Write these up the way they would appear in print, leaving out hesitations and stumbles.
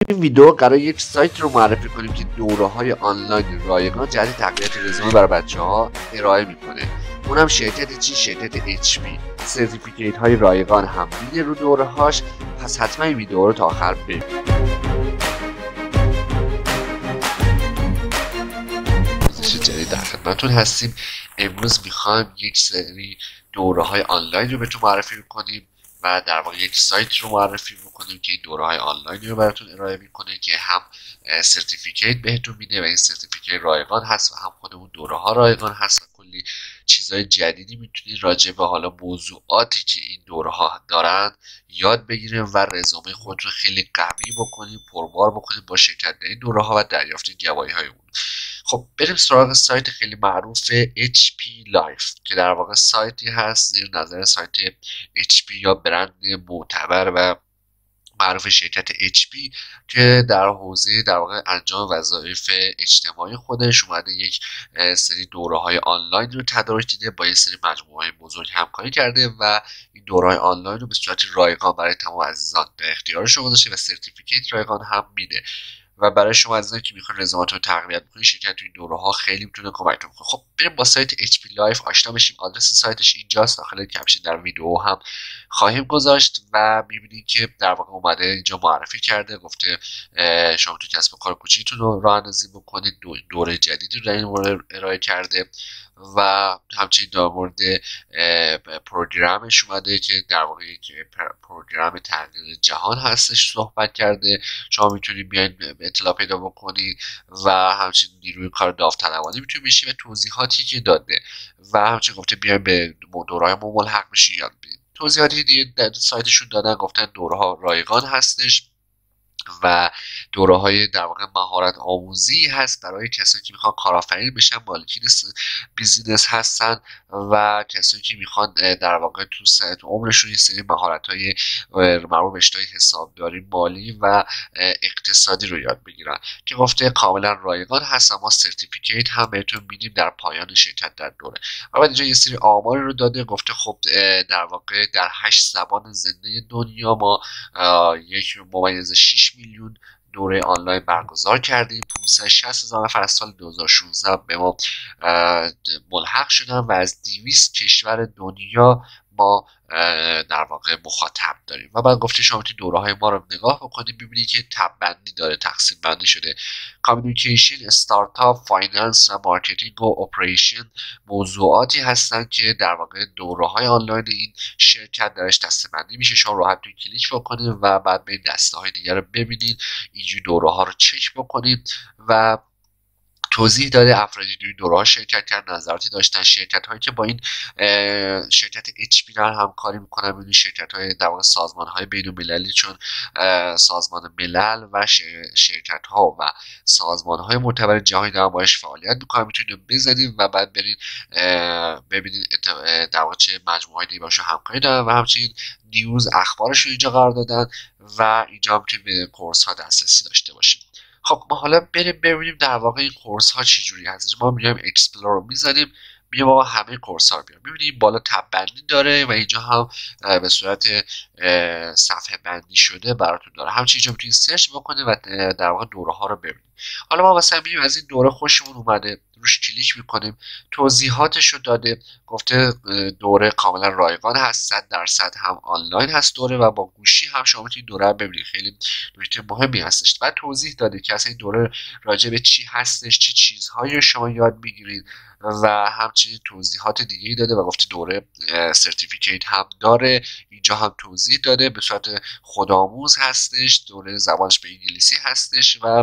این ویدیو قرار یک سایت رو معرفی کنیم که دوره‌های آنلاین رایگان جهت تقویت رزومه برای بچه‌ها ارائه میکنه. اونم شرکت چی؟ شرکت HP. سرتیفیکیت های رایگان هم میده رو دوره‌هاش. پس حتما این ویدیو رو تا آخر ببینید. جدید در خدمتتون هستیم. امروز میخوایم یک سری دوره‌های آنلاین رو بهتون معرفی کنیم و در واقع یک سایت رو معرفی میکنیم که این دوره‌های آنلاین رو براتون ارائه میکنه که هم سرتیفیکیت بهتون میده و این سرتیفیکیت رایگان هست و هم خود اون دوره‌ها رایگان هست و کلی چیزهای جدیدی میتونید راجع به حالا موضوعاتی که این دوره‌ها دارن یاد بگیریم و رزومه خود رو خیلی قوی بکنیم، پربار بکنیم با شرکت در این دوره‌ها و دریافت گواهی‌های اون. خب بریم سراغ سایت خیلی معروف HP Life که در واقع سایتی هست زیر نظر سایت HP یا برند معتبر و معروف شرکت HP که در حوزه در واقع انجام وظایف اجتماعی خودش اومده یک سری دوره‌های آنلاین رو تدارک دیده، با یک سری مجموعه‌های بزرگ همکاری کرده و این دوره‌های آنلاین رو به صورت رایگان برای تمام عزیزان در اختیار شما گذاشته و سرتیفیکیت رایگان هم میده و برای شما عزیزان که میخواین رزومه‌تون رو تقویت بکنید شرکت تو این دوره‌ها خیلی میتونه کمکتون کنه. خب بریم با سایت HP Life آشنا بشیم. آدرس سایتش اینجاست، داخل کپشن در ویدیو هم خواهیم گذاشت و میبینید که در واقع اومده اینجا معرفی کرده، گفته شما تو کسب و کار کوچیکتون رو راه‌اندازی بکنید. دوره جدیدی رو در این مورد ارائه کرده و همچنین در مورد پروگرامش اومده که در واقع یک پروگرام تغییر جهان هستش صحبت کرده. شما میتونید بیاین اطلاع پیدا بکنید و همچنین نیروی کار داوطلبانه میتونید بشید و توضیحاتی که داده و همچنین گفته بیاین به دوره‌های ما ملحق بشید یاد بگیرید. توضیحاتی دیگه در سایتشون دادن، گفتن دوره‌ها رایگان هستش و دوره‌های در واقع مهارت آموزی هست برای کسایی که میخوان کارآفرین بشن، مالکین بیزینس هستن و کسایی که میخوان در واقع تو عمرشون یه سری مهارت‌های مربوط به رشته‌های حسابداری، مالی و اقتصادی رو یاد بگیرن که گفته کاملا رایگان هست. ما سرتیفیکیت هم بهتون میدیم در پایان شرکت در دوره. و بعد اینجا یه سری آماری رو داده، گفته خب در واقع در 8 زبان زنده دنیا ما 1.6 میلیون دوره آنلاین برگزار کردیم. 560,000 نفر از سال 2016 به ما ملحق شدن و از 200 کشور دنیا ما در واقع مخاطب داریم. و بعد گفته شما میتونید دوره‌های ما رو نگاه بکنید، ببینید که تب بندی داره، تقسیم بندی شده. کامیونیکیشن، استارتاپ، فایننس و مارکتینگ و اپریشن موضوعاتی هستن که در واقع دوره‌های آنلاین این شرکت درش دسته‌بندی میشه. شما راحت توی کلیک بکنید و بعد به دسته‌های دیگر رو ببینید، اینجوری دوره‌ها رو چک بکنید و توضیح داده افرادی توی دوره‌ها شرکت کردن، نظراتی داشتن. شرکت هایی که با این شرکت HP همکاری میکنن، این شرکت های در واقع سازمان های بین المللی چون سازمان ملل و شرکت ها و سازمان های معتبر جهانی دارن باش فعالیت میکنن، میتونید بزنید و بعد برید ببینید در واقع چه مجموعه دیگه باشون همکاری دارن و همچنین نیوز اخبارش رو اینجا قرار دادن و اینجا میتونید به کورس ها دسترسی داشته باشید. خب ما حالا بریم ببینیم در واقع این کورس ها چی جوری هستش. ما میایم اکسپلور رو میزنیم، میایم آقا همه کورس ها رو بیاریم، میبینیم بالا تب بندی داره و اینجا هم به صورت صفحه بندی شده براتون داره. همچنین اینجا میتونید سرچ بکنید و در واقع دوره ها رو ببینید. حالا ما مثلا میگیم از این دوره خوشمون اومده، روش کلیک میکنیم، توضیحاتش رو داده، گفته دوره کاملا رایگان هست، 100% هم آنلاین هست دوره و با گوشی هم شما میتونید دوره رو ببینید. خیلی نکته مهمی هستش. بعد توضیح داده که اصلا این دوره راجع به چی هستش، چه چیزهایی رو شما یاد میگیرید و همچنین توضیحات دیگه‌ای داده و گفته دوره سرتیفیکیت هم داره. اینجا هم توضیح داده به صورت خودآموز هستش، دوره زبانش به انگلیسی هستش و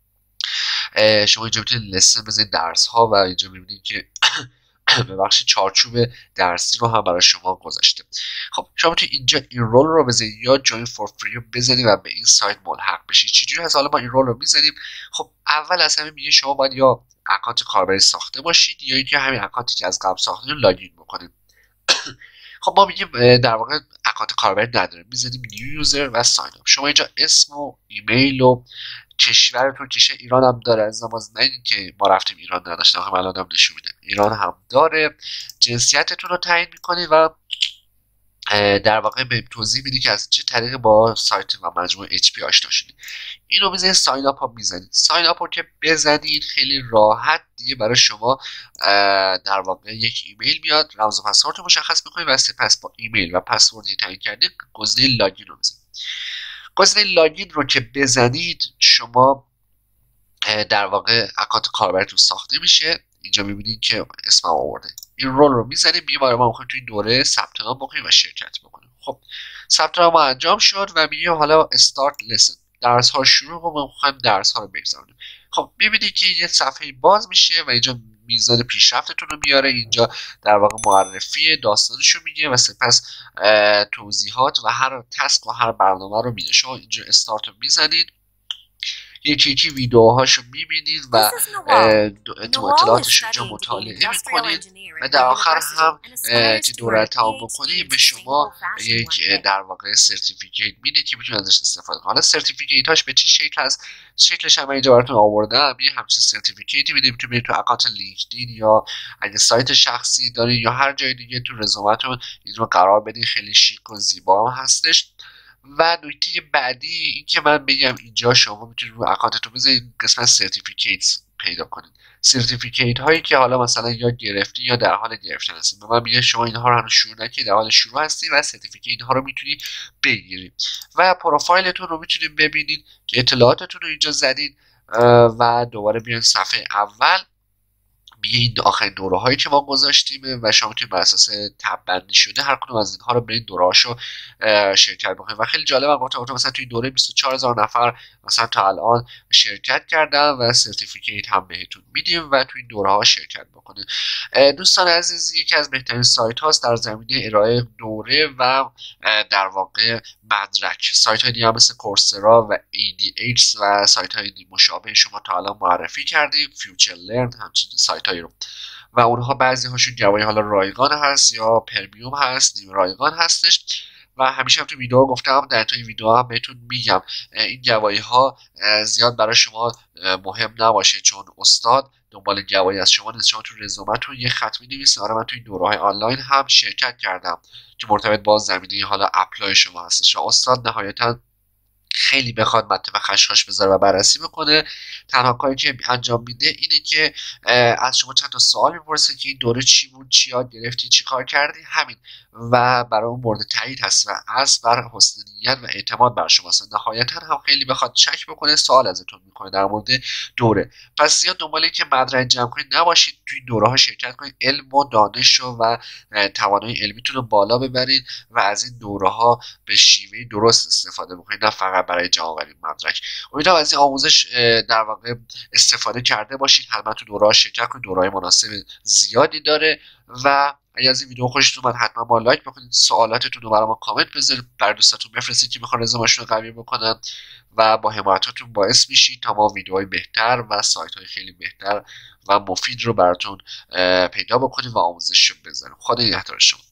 شما اینجا میتونید لسن بزنید، درس ها، و اینجا میبینید که ببخشید چارچوب درسی رو هم برای شما گذاشته. خب شما میتونید اینجا اینرول رو بزنید یا جوین فور فری رو بزنید و به این سایت ملحق بشید. چجوری هست؟ حالا ما اینرول رو میزنیم. خب اول از همه میگه شما باید یا اکانت کاربری ساخته باشید یا اینکه همین اکانتی که از قبل ساختید رو لاگین بکنید. خب ما میگیم در واقع اکانت کاربری نداریم، میزنیم نیو یوزر و ساین اپ. شما اینجا اسم و ایمیل و کشورتون، کشور ایران هم داره. از باز نگید که ما رفتیم ایران نداشتیم، هم الان هم نشون میده ایران هم داره. جنسیتتون رو تعیین میکنید و در واقع به توضیح میدی که از چه طریقی با سایت و مجموعه HP آشنا شدید. اینو میزنید ساین اپ ها میزنید. ساین اپ ها که بزنید خیلی راحت دیگه برای شما در واقع یک ایمیل میاد، رمز و پسورد رو مشخص میکنید و سپس با ایمیل و پسوردی تعیین کردید گزینه لاگین رو میزنید. گزینه لاگین رو که بزنید شما در واقع اکانت کاربرتون ساخته میشه. اینجا میبینید که اسمم آورده. این رول رو میزنیم میگه ما میخوایم توی این دوره ثبت نام بکنیم و شرکت بکنیم. خب ثبت نام انجام شد و میگه حالا استارت لسن، درس ها شروع و ما میخوایم درس ها رو بگذاریم. خب میبینید که یه صفحه باز میشه و اینجا میزان پیشرفتتون رو میاره. اینجا در واقع معرفی داستانش رو میگه و سپس توضیحات و هر تسک و هر برنامه رو میده. شما اینجا استارت رو میزنید، یکی ویدیوهاشو میبینید و تو اطلاعاتش اینجا مطالعه میکنید و در آخر هم که دوره تمام بکنید به شما یک در واقع سرتیفیکیت میدید که میتونید ازش استفاده کنید. حالا سرتیفیکیت هاش به چه شکل هست؟ شکلش هم اینجا براتون آوردم. یه همچین سرتیفیکیتی میدید، میتونید برید تو اکانت لینکدین یا اگه سایت شخصی دارید یا هر جای دیگه تو رزومتون این رو قرار بدید. خیلی شیک و زیبا هم هستش. و نکته بعدی این که من بگم اینجا شما میتونید رو اکانتتون بذارید قسمت سرتیفیکیتس پیدا کنید. سرتیفیکیت هایی که حالا مثلا یا گرفتی یا در حال گرفتن هستید. به من میگه شما اینها رو هنوز شروع نکنید، در حال شروع هستید و سرتیفیکیت ها رو میتونید بگیرید. و پروفایلتون رو میتونید ببینید که اطلاعاتتون رو اینجا زدید و دوباره بیاین صفحه اول این آخرین دوره هایی که ما گذاشتیم و شما که بر اساس تب بندی شده هر کدوم از اینها رو برید دوره هاشو شرکت بکنید. و خیلی جالب گفتم مثلا توی دوره 24000 نفر مثلا تا الان شرکت کردن و سرتیفیکیت هم بهتون میدیم و توی دوره ها شرکت بکنید. دوستان عزیز، یکی از بهترین سایت هاست در زمینه ارائه دوره و در واقع مدرک. سایت های دیگه مثل کورسرا و ADX و سایت های مشابه شما تا الان معرفی کردیم، فیوچر لرن همچین سایت هایی رو و اونها بعضی هاشون گواهی حالا رایگان هست یا پرمیوم هست، نیم رایگان هستش. و همیشه هم تو ویدیو گفتم، در توی ویدیو هم بهتون میگم این گواهی ها زیاد برای شما مهم نباشه، چون استاد دنبال گواهی از شما نیست. شما تو رزومتون یه خط می‌نویسید آره من توی دوره‌های آنلاین هم شرکت کردم که مرتبط با زمینه حالا اپلای شما هستش. استاد نهایتاً خیلی بخواد مته و خشخاش بذاره و بررسی بکنه، تنها کاری که انجام میده اینه که از شما چند تا سوال میپرسه که این دوره چی بود، چی یاد گرفتی، چی کار کردی، همین. و برای اون مورد تایید هست و از بر حسن نیت و اعتماد بر شما هست. نهایتا هم خیلی بخواد شک بکنه سوال ازتون میکنه در مورد دوره. پس زیاد دنبال این که مدرک جمع کنید نباشید، توی دوره ها شرکت کنید، علم و دانش و توانایی علمیتون رو بالا ببرید و از این دوره ها به شیوه درست استفاده بکنید، نه فقط برای جمع آوری مدرک. امیدوارم از این آموزش در واقع استفاده کرده باشید. حتما تو دوره‌ها شرکت کنید، دوره‌های مناسب زیادی داره. و اگه از این ویدیو خوشتون اومد حتما با لایک بکنید، سوالاتتون رو برام کامنت بذارید، برای دوستاتون بفرستید که میخوان رزومه‌شون رو قوی بکنن و با حمایتاتون باعث میشید تا ما ویدیوهای بهتر و سایت‌های خیلی بهتر و مفید رو براتون پیدا بکنیم و آموزش بذاریم. خدا نگهدار شما.